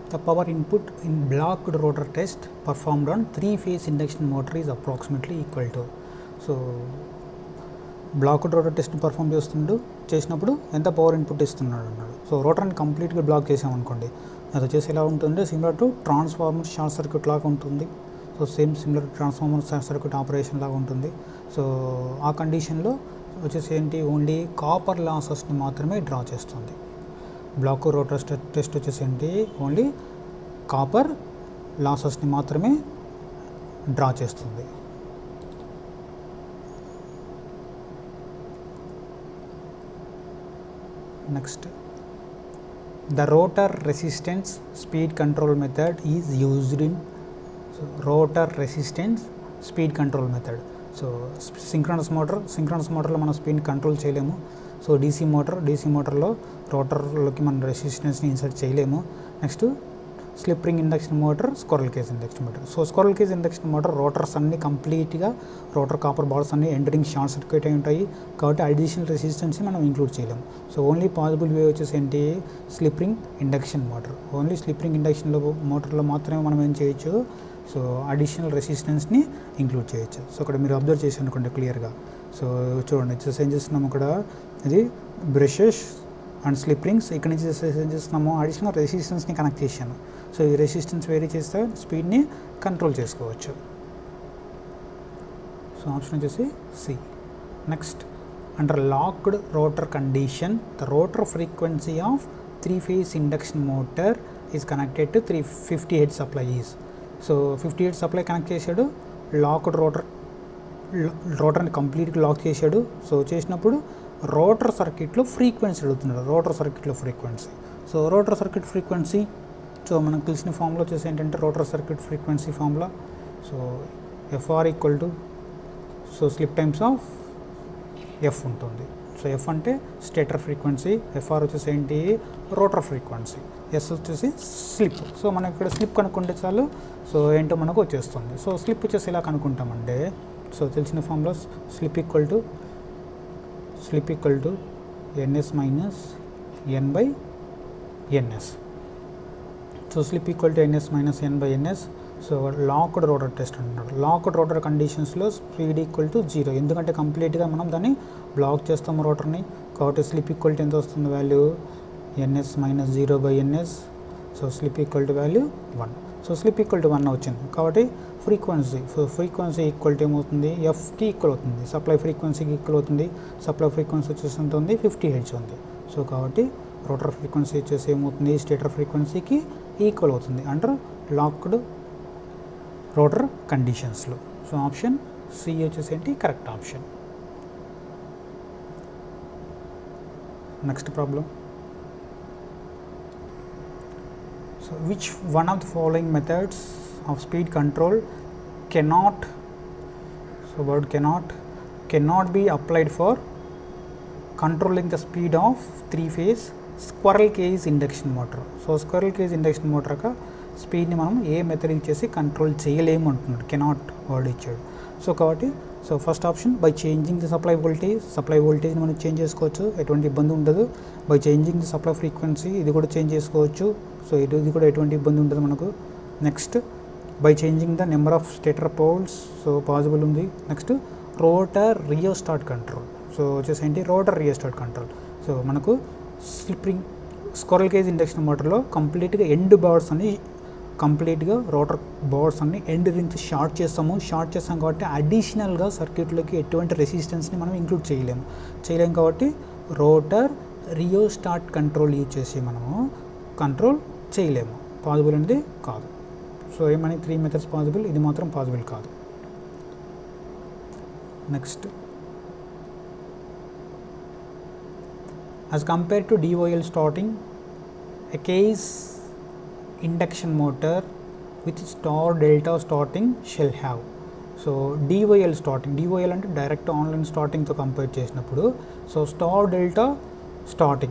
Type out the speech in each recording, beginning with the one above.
The power input in blocked rotor test performed on 3-phase induction motor is approximately equal to. So blocked rotor టెస్ట్ని perform చేసినప్పుడు ఎంత power input ఇస్తున్నాడు అన్నాడు. So రోటర్ని కంప్లీట్గా black చేసామనుకోండి, అది వచ్చేసి ఎలా ఉంటుంది, similar to transformer short circuit లాగా ఉంటుంది. So same similar transformer short circuit operation లాగా ఉంటుంది. సో ఆ కండిషన్లో వచ్చేసి ఏంటి, ఓన్లీ కాపర్ లాసెస్ని మాత్రమే డ్రా చేస్తుంది. బ్లాక్ రోటర్ టెస్ట్ వచ్చేసి ఏంటి, ఓన్లీ కాపర్ లాసెస్ని మాత్రమే డ్రా చేస్తుంది. Next, the rotor resistance speed control method is used in rotor resistance speed control method. So synchronous motor లో మనం స్పీడ్ కంట్రోల్ చేయలేము. సో DC మోటార్లో రోటర్లోకి మనం రెసిస్టెన్స్ని ఇన్సర్ట్ చేయలేము. Next slip ring induction motor, squirrel cage induction motor. So squirrel cage induction motor rotors అన్ని కంప్లీట్గా రోటర్ కాపర్ బాల్స్ అన్ని ఎంటరింగ్ షార్ట్ సర్క్యూట్ అయి ఉంటాయి కాబట్టి అడిషనల్ రెసిస్టెన్స్ని మనం ఇంక్లూడ్ చేయలేము. సో ఓన్లీ పాసిబుల్ వే వచ్చేసి ఏంటి, slip ring induction motor. Only slip ring induction మోటార్లో మాత్రమే మనం ఏం చేయొచ్చు, సో అడిషనల్ రెసిస్టెన్స్ని ఇంక్లూడ్ చేయొచ్చు. సో ఇక్కడ మీరు అబ్జర్వ్ చేసి అనుకోండి క్లియర్గా. సో చూడండి వచ్చేసి ఏం చేస్తున్నాము, ఇక్కడ ఇది బ్రషెస్ అండ్ స్లిప్ రింగ్స్. ఇక్కడ నుంచి ఏం చేస్తున్నాము, అడిషనల్ రెసిస్టెన్స్ని కనెక్ట్ చేశాను. సో ఈ రెసిస్టెన్స్ వేరీ చేస్తే స్పీడ్ని కంట్రోల్ చేసుకోవచ్చు. సో ఆప్షన్ వచ్చేసి C. Next, under locked rotor condition the rotor frequency of 3-phase induction motor is connected to 350 Hz supply is. So 50 Hz supply connect చేశాడు, locked రోటర్ని కంప్లీట్గా lock చేశాడు. So చేసినప్పుడు rotor సర్క్యూట్లో ఫ్రీక్వెన్సీ అడుగుతున్నాడు, rotor సర్క్యూట్లో frequency. So rotor circuit frequency, so మనకు తెలిసిన ఫార్ములా వచ్చేసి ఏంటంటే rotor circuit frequency formula. So FR equal to, so slip times of F ఉంటుంది. సో F అంటే స్టేటర్ ఫ్రీక్వెన్సీ, FR వచ్చేసి ఏంటి, రోటర్ ఫ్రీక్వెన్సీ, S వచ్చేసి స్లిప్. సో మనం ఇక్కడ స్లిప్ కనుక్కుంటే చాలు, సో ఏంటో మనకు వచ్చేస్తుంది. సో స్లిప్ వచ్చేసి ఎలా కనుక్కుంటామంటే, సో తెలిసిన formula slip equal to NS minus N/NS. So slip equal to NS minus N/NS. So locked rotor test అంటున్నాడు. లాక్డ్ రోటర్ కండిషన్స్లో స్పీడ్ ఈక్వల్ టు 0, ఎందుకంటే కంప్లీట్గా మనం దాన్ని బ్లాక్ చేస్తాము రోటర్ని. కాబట్టి స్లిప్ ఈక్వల్ టు ఎంత వస్తుంది value, NS minus 0/NS. So slip equal to value 1. So slip equal to 1 వచ్చింది కాబట్టి ఫ్రీక్వెన్సీ ఈక్వల్ టు ఏమవుతుంది, Fకి ఈక్వల్ అవుతుంది, సప్లై ఫ్రీక్వెన్సీకి ఈక్వల్ అవుతుంది. సప్లై ఫ్రీక్వెన్సీ వచ్చేసి ఎంత ఉంది, 50 Hz ఉంది. సో కాబట్టి రోటర్ ఫ్రీక్వెన్సీ వచ్చేసి ఏమవుతుంది, స్టేటర్ ఫ్రీక్వెన్సీకి ఈక్వల్ అవుతుంది అండర్ లాక్డ్ రోటర్ కండిషన్స్లో. సో ఆప్షన్ సి వచ్చేసి ఏంటి, correct option. Next problem. So which one of the following methods of speed control cannot be applied for controlling the speed of 3-phase squirrel cage induction motor. So squirrel cage induction motor యొక్క స్పీడ్ని మనం ఏ method ఇచ్చేసి control చేయలేము అంటున్నాడు, cannot word ఇచ్చాడు. So కాబట్టి so first option, by changing the supply వోల్టేజ్ని మనం చేంజ్ చేసుకోవచ్చు, ఎటువంటి ఇబ్బంది ఉండదు. By changing the supply frequency, ఇది కూడా చేంజ్ చేసుకోవచ్చు. సో ఇది కూడా ఎటువంటి ఇబ్బంది ఉండదు మనకు. Next, by changing the number of stator poles, so possible ఉంది. Next, rotor rheostat control. So వచ్చేసి ఏంటి, రోటర్ రియోస్టార్ట్ కంట్రోల్. సో మనకు స్క్విరెల్ కేజ్ ఇండక్షన్ మోటార్లో కంప్లీట్గా ఎండ్ బార్డ్స్ అన్ని రోటర్ బార్డ్స్ అన్ని ఎండ్ నుంచి షార్ట్ చేస్తాం కాబట్టి అడిషనల్గా సర్క్యూట్లోకి ఎటువంటి రెసిస్టెన్స్ని మనం ఇంక్లూడ్ చేయలేము కాబట్టి రోటర్ రియోస్టార్ట్ కంట్రోల్ యూజ్ చేసి మనము కంట్రోల్ చేయలేము, పాసిబుల్ అనేది కాదు. సో ఏమని 3 మెథడ్స్ పాసిబుల్, ఇది మాత్రం పాసిబుల్ కాదు. Next, as compared to DOL starting, a case induction motor with star delta starting shall have. So DOL అంటే డైరెక్ట్ ఆన్లైన్ స్టార్టింగ్తో కంపేర్ చేసినప్పుడు, సో స్టార్ డెల్టా స్టార్టింగ్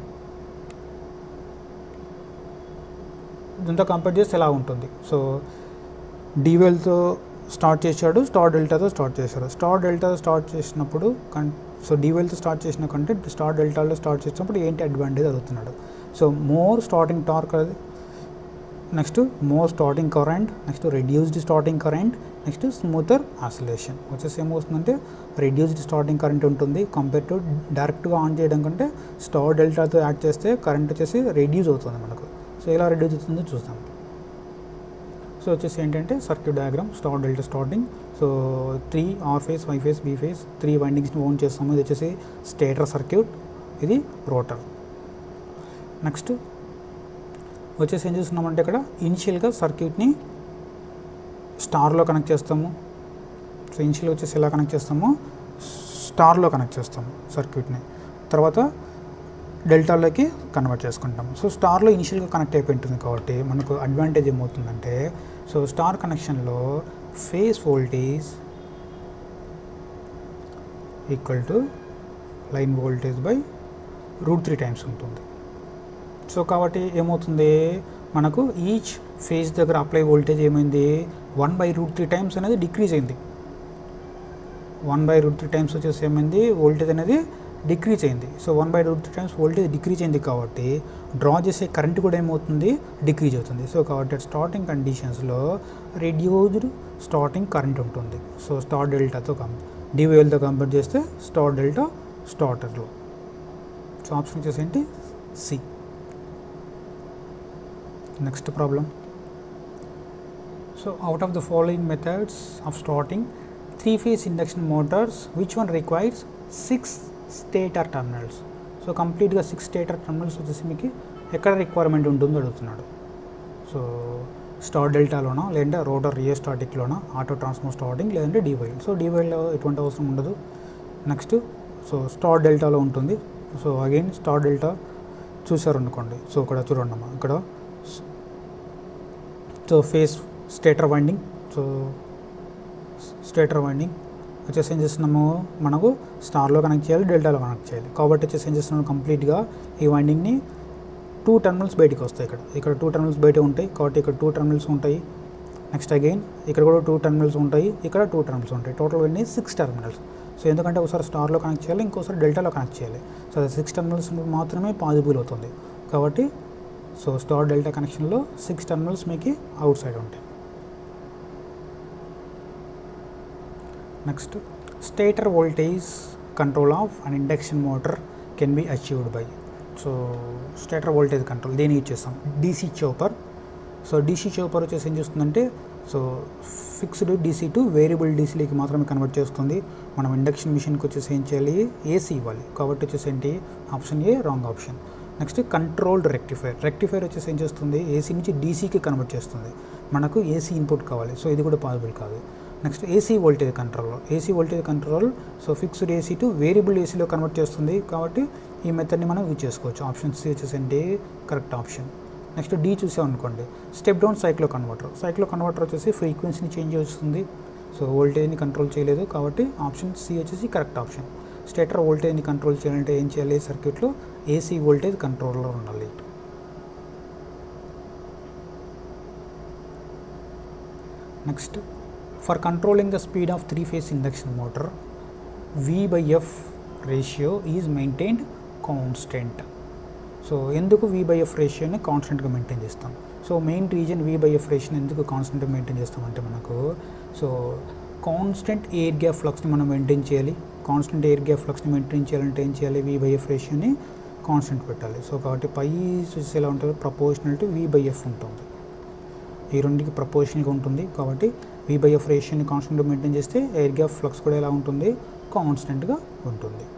దీంతో కంపేర్ చేస్తే ఎలా ఉంటుంది. సో DOLతో స్టార్ట్ చేశాడు, స్టార్ డెల్టాతో స్టార్ట్ చేశాడు. స్టార్ డెల్టాతో స్టార్ట్ చేసినప్పుడు సో DOLతో స్టార్ట్ చేసిన కంటే స్టార్ డెల్టాలో స్టార్ట్ చేసినప్పుడు ఏంటి అడ్వాంటేజ్ అడుగుతున్నాడు. So more starting torque next more starting current, next reduced starting current, next smoother oscillation. వచ్చేసి ఏమవుతుందంటే రెడ్యూస్డ్ స్టార్టింగ్ కరెంట్ ఉంటుంది కంపేర్ టు డైరెక్ట్గా ఆన్ చేయడం కంటే స్టార్ డెల్టాతో యాడ్ చేస్తే కరెంట్ వచ్చేసి రెడ్యూస్ అవుతుంది మనకు. సో ఎలా రెడ్యూస్ అవుతుందో చూద్దాం. సో వచ్చేసి ఏంటంటే circuit diagram star delta starting. So 3 R phase, Y phase, B phase 3 వైండింగ్స్ని ఓన్ చేస్తాము. ఇది వచ్చేసి స్టేటర్ సర్క్యూట్, ఇది రోటర్. నెక్స్ట్ వచ్చేసి ఏం చేస్తున్నామంటే ఇక్కడ ఇనిషియల్గా సర్క్యూట్ని స్టార్లో కనెక్ట్ చేస్తాము. సో ఇనిషియల్ వచ్చేసి ఎలా కనెక్ట్ చేస్తాము, స్టార్లో కనెక్ట్ చేస్తాము సర్క్యూట్ని. తర్వాత డెల్టాలోకి కన్వర్ట్ చేసుకుంటాము. సో స్టార్లో ఇనిషియల్గా కనెక్ట్ అయిపోయి ఉంటుంది కాబట్టి మనకు అడ్వాంటేజ్ ఏమవుతుందంటే, సో స్టార్ కనెక్షన్లో phase voltage equal to line voltage by √3 times ఉంటుంది. సో కాబట్టి ఏమవుతుంది మనకు ఈచ్ ఫేజ్ దగ్గర అప్లై వోల్టేజ్ ఏమైంది 1/√3 టైమ్స్ అనేది డిక్రీజ్ అయింది. 1/√3 టైమ్స్ వచ్చేసి ఏమైంది వోల్టేజ్ అనేది డిక్రీజ్ అయింది. సో 1/√3 టైమ్స్ వోల్టేజ్ డిక్రీజ్ అయింది కాబట్టి డ్రా చేసే కరెంట్ కూడా ఏమవుతుంది డిక్రీజ్ అవుతుంది. సో కాబట్టి స్టార్టింగ్ కండిషన్స్లో రెడ్యూస్డ్ స్టార్టింగ్ కరెంట్ ఉంటుంది. సో స్టార్ డెల్టాతో డివైఎల్తో కంపేర్ చేస్తే స్టార్ డెల్టా స్టార్టర్లో. సో ఆప్షన్ వచ్చేసి ఏంటి C. Next problem. So out of the following methods of starting 3-phase induction motors which one requires 6 stator terminals. So కంప్లీట్గా 6 stator terminals వచ్చేసి మీకు ఎక్కడ రిక్వైర్మెంట్ ఉంటుందో అడుగుతున్నాడు. సో స్టార్ డెల్టాలోనా, లేదంటే రోటర్ రియోస్టాటిక్లోనా, ఆటో ట్రాన్స్ఫార్మర్ స్టార్టింగ్, లేదంటే డివైల్. సో డివైల్లో ఎటువంటి అవసరం ఉండదు. నెక్స్ట్ సో స్టార్ డెల్టాలో ఉంటుంది. సో అగైన్ స్టార్ డెల్టా చూసారు అనుకోండి. సో ఇక్కడ చూడండి అమ్మా, ఇక్కడ so phase stator winding. So stator winding వచ్చేసి ఏం చేస్తున్నాము మనకు స్టార్లో కనెక్ట్ చేయాలి, డెల్టాలో కనెక్ట్ చేయాలి. కాబట్టి వచ్చేసి ఏం చేస్తున్నాము కంప్లీట్గా ఈ వైండింగ్ని 2 టర్మినల్స్ బయటికి వస్తాయి. ఇక్కడ 2 టర్మినల్స్ బయట ఉంటాయి కాబట్టి ఇక్కడ 2 టర్మినల్స్ ఉంటాయి. నెక్స్ట్ అగైన్ ఇక్కడ కూడా 2 టర్మినల్స్ ఉంటాయి, ఇక్కడ 2 టర్మినల్స్ ఉంటాయి. టోటల్ అన్నీ 6 టర్మినల్స్. సో ఎందుకంటే ఒకసారి స్టార్లో కనెక్ట్ చేయాలి, ఇంకోసారి డెల్టాలో కనెక్ట్ చేయాలి. సో 6 టర్మినల్స్ మాత్రమే పాసిబుల్ అవుతుంది కాబట్టి సో స్టార్ డెల్టా కనెక్షన్లో 6 టర్మినల్స్ మీకు అవుట్ సైడ్ ఉంటాయి. Next stator voltage control of an induction motor can be achieved by. So stator voltage control దేని యూజ్ చేస్తాం, DC chopper. So DC chopper వచ్చేసి ఏం చేస్తుందంటే so fixed DC to variable డీసీలోకి మాత్రమే కన్వర్ట్ చేస్తుంది. మనం ఇండక్షన్ మిషన్కి వచ్చేసి ఏం చేయాలి, ఏసీ ఇవ్వాలి. కాబట్టి వచ్చేసి ఏంటి option A wrong option. Next controlled rectifier. Rectifier వచ్చేసి ఏం చేస్తుంది, ఏసీ నుంచి డీసీకి కన్వర్ట్ చేస్తుంది. మనకు ఏసీ ఇన్పుట్ కావాలి, సో ఇది కూడా పాసిబుల్ కాదు. Next AC voltage control. AC voltage control so fixed AC to variable ఏసీలో కన్వర్ట్ చేస్తుంది కాబట్టి ఈ మెథడ్ని మనం యూజ్ చేసుకోవచ్చు. ఆప్షన్ సి వచ్చేసి ఏంటి కరెక్ట్ ఆప్షన్. నెక్స్ట్ డి చూసాం అనుకోండి, step down cycloconverter. Cycloconverter వచ్చేసి ఫ్రీక్వెన్సీని చేంజ్ చేస్తుంది. సో వోల్టేజ్ని కంట్రోల్ చేయలేదు కాబట్టి ఆప్షన్ సి వచ్చేసి కరెక్ట్ ఆప్షన్. స్టేటర్ వోల్టేజ్ని కంట్రోల్ చేయాలంటే ఏం చేయాలి, సర్క్యూట్లో ఏసీ వోల్టేజ్ కంట్రోలర్ ఉండాలి. Next for controlling the speed of 3-phase induction motor V/F ratio is maintained constant. So ఎందుకు V/F రేషియోని కాన్స్టెంట్గా మెయింటైన్ చేస్తాం. సో మెయిన్ రీజన్ V/F రేషియోని ఎందుకు కాన్స్టెంట్గా మెయింటైన్ చేస్తామంటే మనకు సో కాన్స్టెంట్ ఎయిర్ గ్యాప్ ఫ్లక్స్ని మనం మెయింటైన్ చేయాలి. కాన్స్టెంట్ ఎయిర్ గ్యాప్ ఫ్లక్స్ని మెయింటైన్ చేయాలంటే ఏం చేయాలి, V/F రేషియోని కాన్స్టెంట్ పెట్టాలి. సో కాబట్టి పై చూసి ఎలా ఉంటుంది, ప్రపోర్షనల్ టు V/F ఉంటుంది. ఈ రెండుకి ప్రపోర్షనల్గా ఉంటుంది కాబట్టి V/F రేషియోని కాన్స్టెంట్గా మెయింటైన్ చేస్తే ఎయిర్ గ్యాప్ ఫ్లక్స్ కూడా ఎలా ఉంటుంది, కాన్స్టెంట్గా ఉంటుంది.